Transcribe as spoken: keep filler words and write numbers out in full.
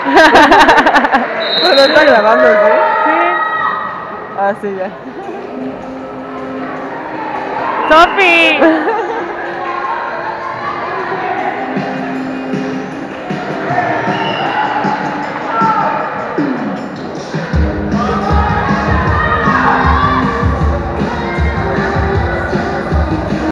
¿No está grabando, sí? Sí. Ah, sí, ya. Sofi.